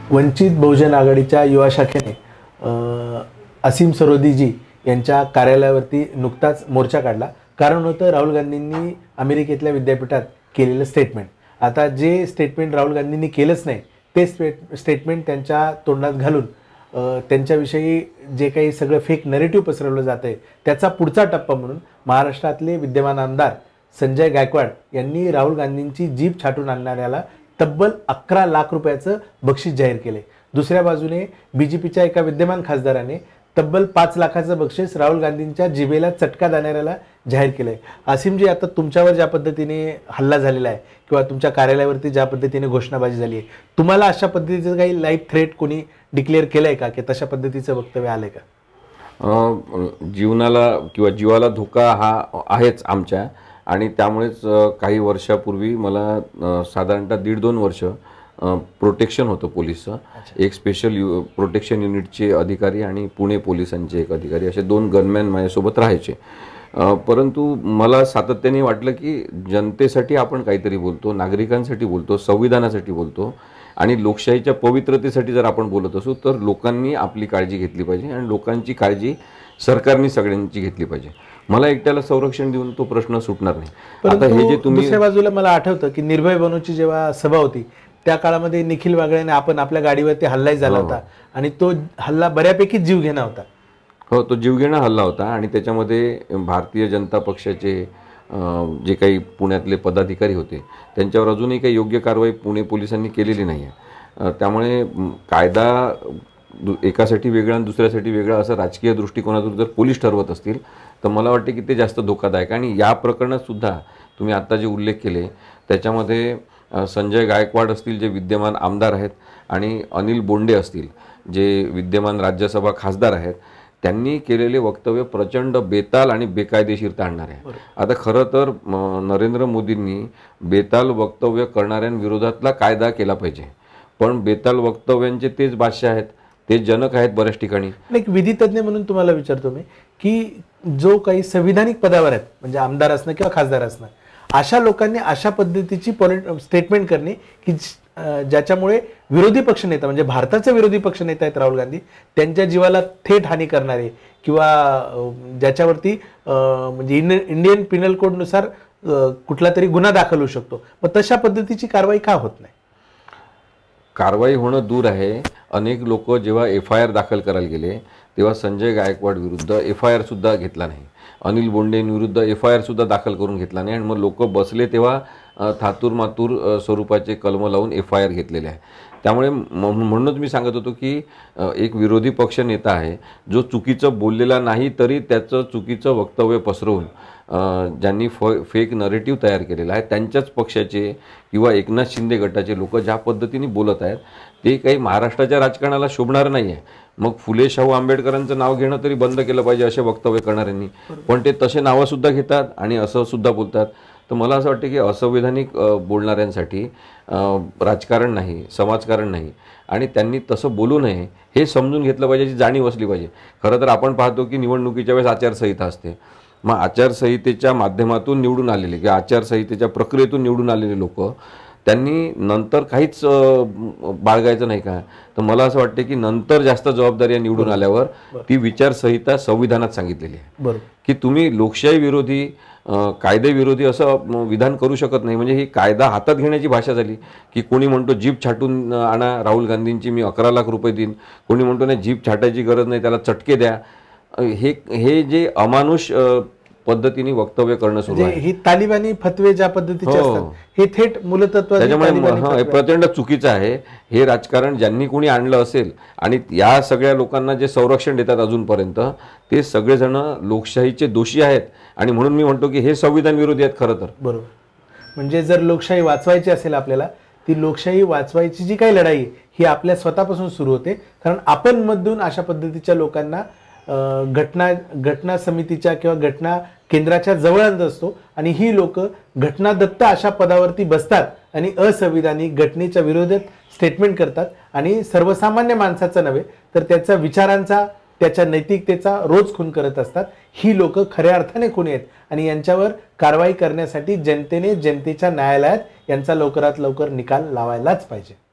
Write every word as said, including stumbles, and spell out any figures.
वंचित बहुजन आघाडीच्या युवा शाखेने असीम सरोदीजी यांच्या कार्यालयावरती नुकताच मोर्चा काढला। कारण होतं राहुल गांधींनी अमेरिकेतल्या विद्यापीठात केलेलं स्टेटमेंट। आता जे स्टेटमेंट राहुल गांधींनी केलंच नाही ते स्टेट स्टेटमेंट त्यांच्या तोंडात घालून त्यांच्याविषयी जे काही सगळं फेक नरेटिव्ह पसरवलं जात आहे त्याचा पुढचा टप्पा म्हणून महाराष्ट्रातले विद्यमान आमदार संजय गायकवाड यांनी राहुल गांधींची जीप छाटून आणणाऱ्याला तब्बल अकरा लाख रुपयाचं बक्षीस जाहीर केले। दुसऱ्या बाजूने बीजेपीच्या एका विद्यमान खासदाराने तब्बल पाच लाखाचं बक्षीस राहुल गांधींच्या जिभेला चटका देणाऱ्याला जाहीर केलंय। आसिमजी, आता तुमच्यावर ज्या पद्धतीने हल्ला झालेला आहे किंवा तुमच्या कार्यालयावरती ज्या पद्धतीने घोषणाबाजी झाली आहे, तुम्हाला अशा पद्धतीचं काही लाईव्ह थ्रेट कोणी डिक्लेअर केलंय का की तशा पद्धतीचं वक्तव्य आलंय का? जीवनाला किंवा जीवाला धोका हा आहेच आमच्या, आणि त्यामुळेच काही वर्षापूर्वी मला साधारणतः दीड दोन वर्ष प्रोटेक्शन होतं पोलिसचं। एक स्पेशल यु प्रोटेक्शन युनिटचे अधिकारी आणि पुणे पोलिसांचे एक अधिकारी असे दोन गनमॅन माझ्यासोबत राहायचे। परंतु मला सातत्याने वाटलं की जनतेसाठी आपण काहीतरी बोलतो, नागरिकांसाठी बोलतो, संविधानासाठी बोलतो आणि लोकशाहीच्या पवित्रतेसाठी जर आपण बोलत असू तर लोकांनी आपली काळजी घेतली पाहिजे आणि लोकांची काळजी सरकारने सगळ्यांची घेतली पाहिजे। मला एकट्याला संरक्षण देऊन तो प्रश्न सुटणार नाही। आता हे जे तुम्ही दुसऱ्या बाजूला मला आठवतं की निर्भय बनूची जेव्हा सभा होती त्या काळामध्ये निखिल वागळेने आपण आपल्या गाडीवरती हल्लाही झाला होता आणि तो हल्ला बऱ्यापैकी जीवघेणा होता। हो, तो जीवघेणा हल्ला होता आणि त्याच्यामध्ये भारतीय जनता पक्षाचे जे काही पुण्यातले पदाधिकारी होते त्यांच्यावर अजूनही काही योग्य कारवाई पुणे पोलिसांनी केलेली नाही आहे। त्यामुळे कायदा एकासाठी वेगळा आणि दुसऱ्यासाठी वेगळा असं राजकीय दृष्टिकोनातून जर पोलीस ठरवत असतील तर मला वाटते की ते जास्त धोकादायक आहे। आणि या प्रकरणात सुद्धा तुम्ही आता जे उल्लेख केले त्याच्यामध्ये संजय गायकवाड असतील जे विद्यमान आमदार आहेत आणि अनिल बोंडे असतील जे विद्यमान राज्यसभा खासदार आहेत, त्यांनी केलेले वक्तव्य प्रचंड बेताल आणि बेकायदेशीर आणणार आहे। आता खरं तर नरेंद्र मोदींनी बेताल वक्तव्य करणाऱ्यांविरोधातला कायदा केला पाहिजे, पण बेताल वक्तव्यांचे तेच बादशाह आहेत, ते जनक आहेत बऱ्याच ठिकाणी। एक विधितज्ञ म्हणून तुम्हाला विचारतो मी की जो काही संविधानिक पदावर आहेत म्हणजे आमदार असणं किंवा खासदार असणं, अशा लोकांनी अशा पद्धतीची पॉलिट स्टेटमेंट करणे की ज्याच्यामुळे विरोधी पक्षनेता म्हणजे भारताचे विरोधी पक्षनेता आहेत राहुल गांधी त्यांच्या जीवाला थेट हानी करणारे किंवा ज्याच्यावरती म्हणजे इंडियन पिनल कोडनुसार कुठला तरी गुन्हा दाखल होऊ शकतो, मग तशा पद्धतीची कारवाई का होत नाही? कारवाई होणं दूर आहे, अनेक लोक जेव्हा एफ आय आर दाखल करायला गेले तेव्हा संजय गायकवाड विरुद्ध एफ आय आर सुद्धा घेतला नाही, अनिल बोंडेंविरुद्ध एफ आय आर सुद्धा दाखल करून घेतला नाही आणि मग लोक बसले तेव्हा थातूर मातूर स्वरूपाचे कलम लावून एफ आय आर घेतलेले आहे। त्यामुळे म्हणूनच मी सांगत होतो की एक विरोधी पक्ष नेता आहे जो चुकीचं बोललेला नाही तरी त्याचं चुकीचं वक्तव्य पसरवून ज्यांनी फ फेक नरेटिव्ह तयार केलेला आहे त्यांच्याच पक्षाचे किंवा एकनाथ शिंदे गटाचे लोक ज्या पद्धतीने बोलत आहेत ते काही महाराष्ट्राच्या राजकारणाला शोभणार नाही आहे। मग फुले शाहू आंबेडकरांचं नाव घेणं तरी बंद केलं पाहिजे असे वक्तव्य करणाऱ्यांनी, पण ते तसे नावंसुद्धा घेतात आणि असं सुद्धा बोलतात। तर मला असं वाटतं की असंवैधानिक बोलणाऱ्यांसाठी राजकारण नाही, समाजकारण नाही आणि त्यांनी तसं बोलू नये हे समजून घेतलं पाहिजे, याची जाणीव असली पाहिजे। खरं तर आपण पाहतो की निवडणुकीच्या वेळेस आचारसंहिता असते, मग आचारसंहितेच्या माध्यमातून निवडून आलेले किंवा आचारसंहितेच्या प्रक्रियेतून निवडून आलेले लोक त्यांनी नंतर काहीच बाळगायचं नाही का? तर मला असं वाटतं की नंतर जास्त जबाबदारी निवडून आल्यावर ती विचारसंहिता संविधानात सांगितलेली आहे की तुम्ही लोकशाही विरोधी कायदेविरोधी असं विधान करू शकत नाही। म्हणजे ही कायदा हातात घेण्याची भाषा झाली की कोणी म्हणतो जीप छाटून आणा राहुल गांधींची, मी अकरा लाख रुपये देईन, कोणी म्हणतो नाही जीप छाटायची गरज नाही त्याला चटके द्या। हे हे जे अमानुष पद्धतीने वक्तव्य करणं सुरू आहे, ही तालिबानी फतवे ज्या पद्धतीचे असतात हे थेट मूलतत्व त्याच्यामुळे प्रचंड चुकीचं आहे। हे राजकारण ज्यांनी कोणी आणलं असेल आणि या सगळ्या लोकांना जे संरक्षण देतात अजूनपर्यंत ते सगळेजण लोकशाहीचे दोषी आहेत आणि म्हणून मी म्हणतो की हे संविधान विरोधी आहेत खरं तर। बरोबर, म्हणजे जर लोकशाही वाचवायची असेल आपल्याला, ती लोकशाही वाचवायची जी काही लढाई ही आपल्या स्वतःपासून सुरू होते, कारण आपण मधून अशा पद्धतीच्या लोकांना घटना घटना समितीच्या किंवा घटना केंद्राच्या जवळ आणत असतो आणि ही लोक घटनादत्त अशा पदावरती बसतात आणि असंविधानिक घटनेच्या विरोधात स्टेटमेंट करतात आणि सर्वसामान्य माणसाचा नव्हे तर त्याच्या विचारांचा त्याच्या नैतिकतेचा रोज खून करत असतात। ही लोक खऱ्या अर्थाने कोणी आहेत आणि यांच्यावर कारवाई करण्यासाठी जनतेने जनतेच्या न्यायालयात यांचा लवकरात लवकर निकाल लावायलाच पाहिजे।